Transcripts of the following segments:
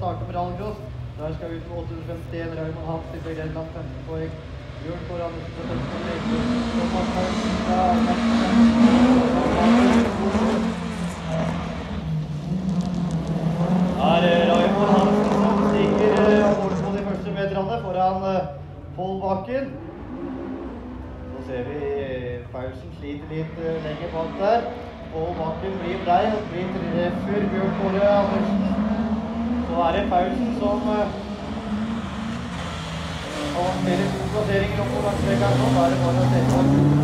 starte med rallycross. Der skal vi ut med 851 Raymond Hansen fra Grenland, 15 poeng. Bjørn Kåre Andersen fra Tønsberg, Thomas Hansen fra Raymond Hansen som stikker over på de første meterne foran Polbakken. Så ser vi Paulsen sliter litt lenger bak der. Polbakken blir brei og blir treffer Bjørn Kåre Andersen. Så det Paulsen som har flere to plasseringer opp på langstrekeren nå. Da det bare å se på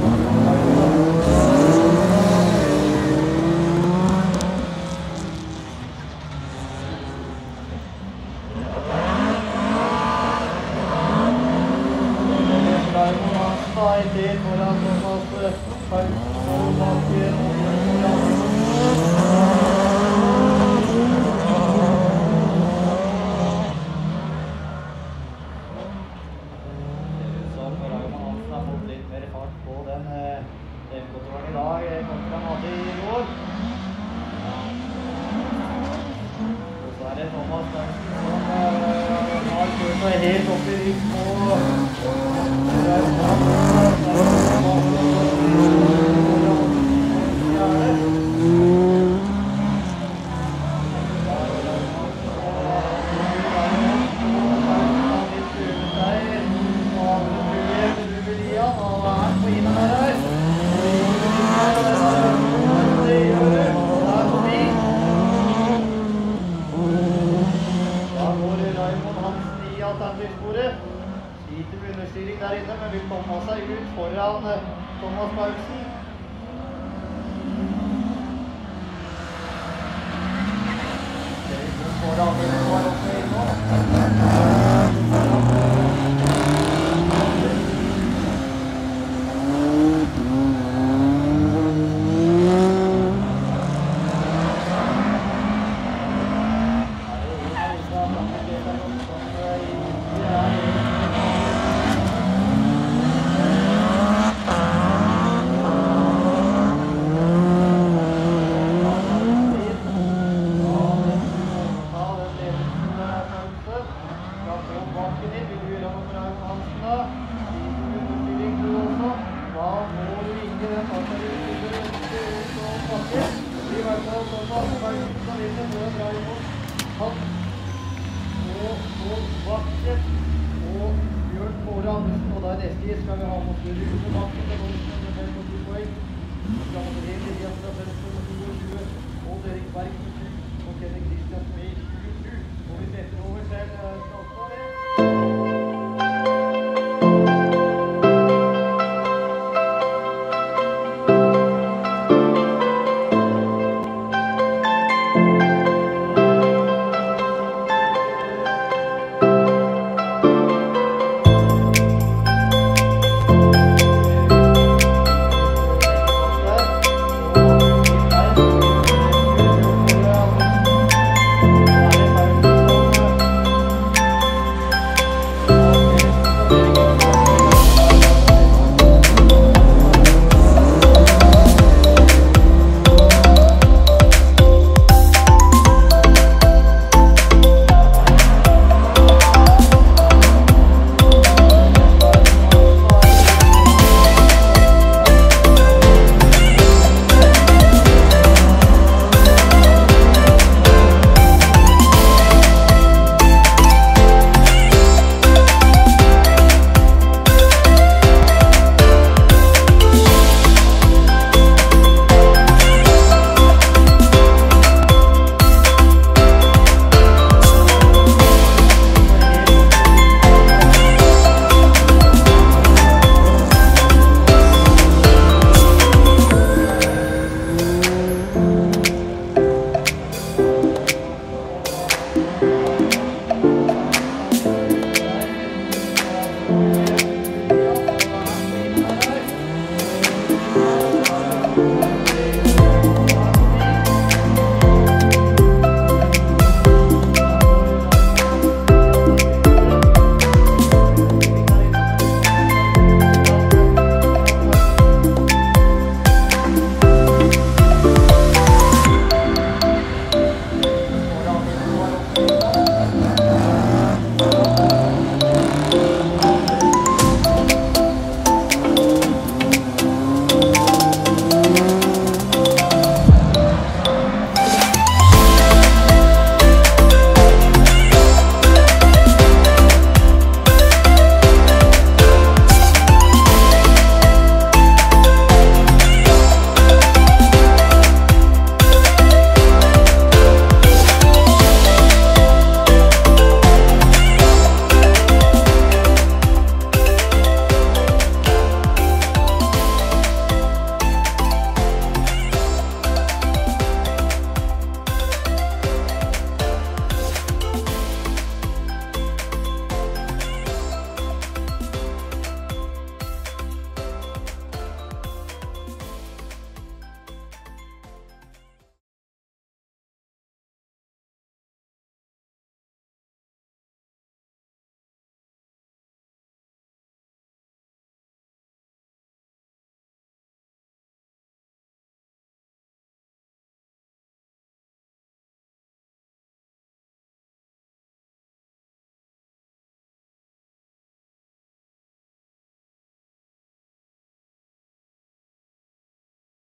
en del foran Thomas Polbakken og Bjørn Kåre Andersen. MK-toren i dag kontra han hadde i går. Og så det Thomas Hansen som har kjørt seg helt opp i rikt på Sliter med understyring der inne, men vil komme seg ut foran Thomas Paulsen. Ser vi foran Bjørn Kåre også inn nå. Og Bjørn Kåre Andersen, og da neste skal vi ha mot Rune Bakken til Olsen med 5,2 poeng. Så skal vi ha mot Rene Elias fra Tønsberg med 22, og Erik Berg